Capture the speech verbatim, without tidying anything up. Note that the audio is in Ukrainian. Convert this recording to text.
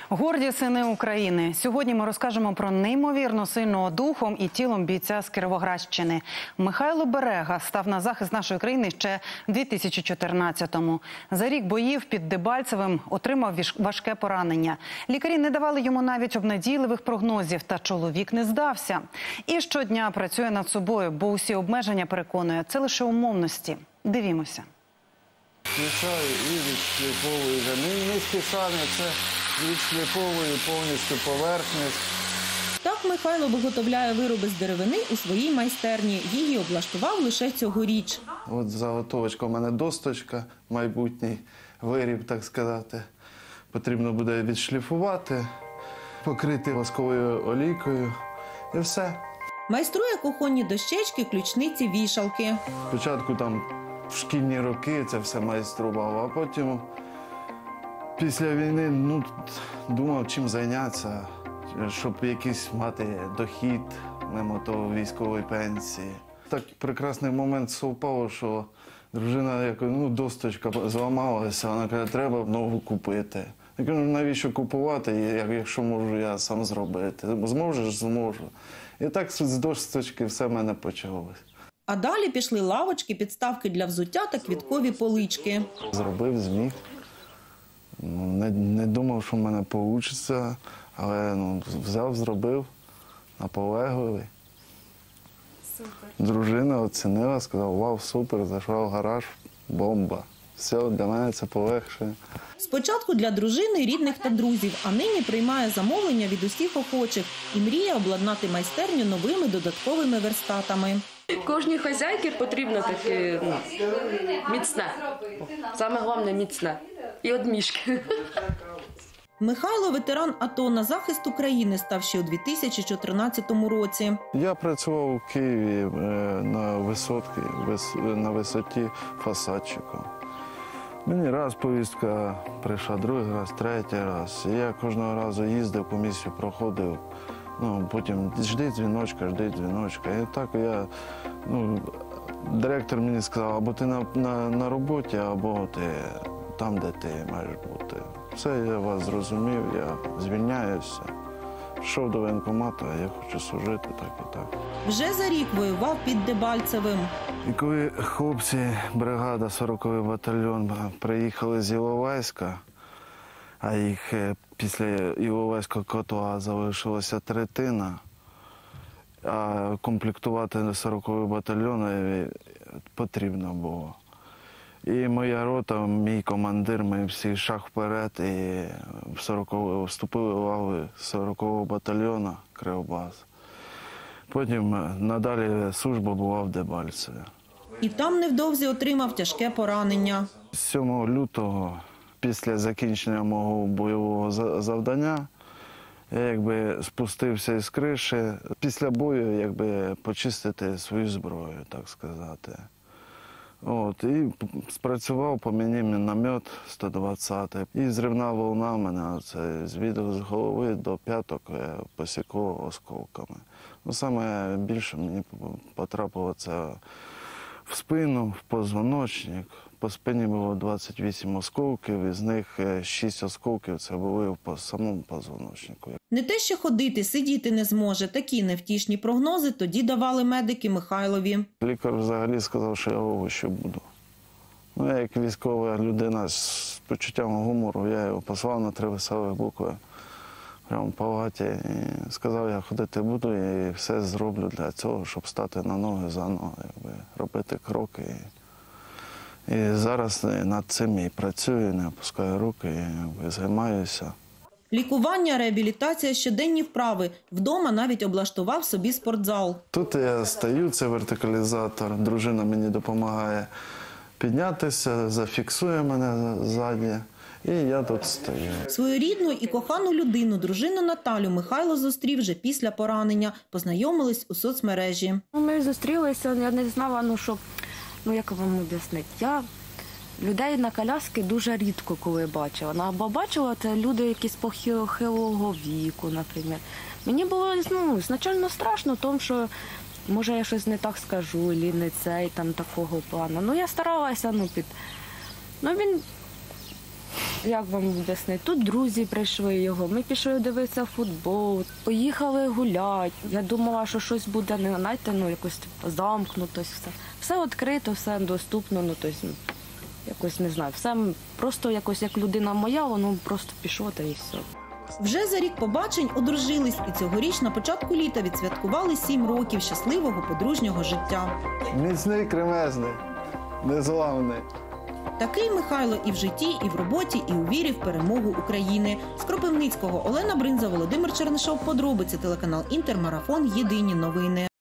Горді сини України. Сьогодні ми розкажемо про неймовірно сильного духом і тілом бійця з Кіровоградщини. Михайло Берега став на захист нашої країни ще в дві тисячі чотирнадцятому. За рік боїв під Дебальцевим отримав важке поранення. Лікарі не давали йому навіть обнадійливих прогнозів, та чоловік не здався. І щодня працює над собою, бо усі обмеження, переконує, це лише умовності. Дивімося. Включаю і відшліфовую. Низькі шани – це відшліфовую повністю поверхню. Так Михайло виготовляє вироби з деревини у своїй майстерні. Її облаштував лише цьогоріч. От заготовочка у мене досточка, майбутній виріб, так сказати. Потрібно буде відшліфувати, покрити восковою олійкою і все. Майструє кухонні дощечки, ключниці, вішалки. Спочатку там в шкільні роки це все майстрував, а потім після війни ну, думав, чим зайнятися, щоб якийсь мати дохід мимо того військової пенсії. Так прекрасний момент совпало, що дружина, як, ну, досточка зламалася, вона каже, треба нову купити. Я кажу, навіщо купувати, якщо можу я сам зробити. Зможеш? Зможу. І так з досточки все в мене почалось. А далі пішли лавочки, підставки для взуття та квіткові полички. Зробив, зміг. Не, не думав, що в мене вийде, але ну, взяв, зробив, наполегливий. Супер. Дружина оцінила, сказала, вау, супер, зайшла в гараж, бомба. Все, для мене це полегшує. Спочатку для дружини, рідних та друзів, а нині приймає замовлення від усіх охочих і мріє обладнати майстерню новими додатковими верстатами. Кожній хазяйці потрібно таке ну, міцне. Саме головне – міцне. І одмішки. Михайло – ветеран АТО, на захист України став ще у дві тисячі чотирнадцятому році. Я працював у Києві на висотці, на висоті фасадчиком. Мені раз повістка прийшла, другий раз, третій раз. І я кожного разу їздив, комісію проходив. Ну, потім жди дзвіночка, жди дзвіночка. І так я, ну, директор мені сказав, або ти на, на, на роботі, або ти там, де ти маєш бути. Все, я вас зрозумів, я звільняюся. Пішов до воєнкомату, а я хочу служити так і так. Вже за рік воював під Дебальцевим. І коли хлопці, бригада, сороковий батальйон, приїхали з Іловайська, а їх після Іловайського котла залишилася третина, а комплектувати сороковий батальйон потрібно було. І моя рота, мій командир, ми всі шаг вперед і вступили в лави сорокового батальйону Кривбас. Потім надалі служба була в Дебальцеві. І там невдовзі отримав тяжке поранення. сьомого лютого, після закінчення мого бойового завдання, я якби спустився із криші. Після бою якби почистити свою зброю, так сказати. От, і спрацював по мені міномет сто двадцятий. І зривна волна мене це, з віду з голови до п'яток посікло осколками. Ну, саме більше мені потрапило це в спину, в позвоночник. По спині було двадцять вісім осколків, із них шість осколків це були по самому позвоночнику. Не те, що ходити, сидіти не зможе. Такі невтішні прогнози тоді давали медики Михайлові. Лікар взагалі сказав, що я овочем буду. Ну, я як військова людина з почуттям гумору, я його послав на три веселих букви прямо в палаті. І сказав, я ходити буду і все зроблю для цього, щоб стати на ноги заново, якби, робити кроки. І зараз над цим і працюю, не опускаю руки, і займаюся. Лікування, реабілітація, щоденні вправи. Вдома навіть облаштував собі спортзал. Тут я стою, це вертикалізатор, дружина мені допомагає піднятися, зафіксує мене ззаді, і я тут стою. Свою рідну і кохану людину, дружину Наталю, Михайло зустрів вже після поранення. Познайомились у соцмережі. Ми зустрілися, я не знала, ну що, ну як вам об'яснити. Я людей на коляски дуже рідко коли бачила. Або бачила, це люди якісь похилого віку, наприклад. Мені було, ну, спочатку страшно, тому що, може, я щось не так скажу, або не цей, там, такого плану. Ну, я старалася, ну, під... Ну, він як вам об'яснити, тут друзі прийшли його, ми пішли дивитися футбол, поїхали гуляти. Я думала, що щось буде, не знаєте, ну, якось типу, замкнуто, все. Все відкрито, все доступно, ну, тобто, ну, якось, не знаю, все просто якось, як людина моя, воно просто пішло, та і все. Вже за рік побачень одружились і цьогоріч на початку літа відсвяткували сім років щасливого подружнього життя. Міцний, кремезний, незламний. Такий Михайло і в житті, і в роботі, і у вірі в перемогу України. З Кропивницького Олена Бринза, Володимир Чернишов. Подробиці, телеканал Інтер, Марафон. Єдині новини.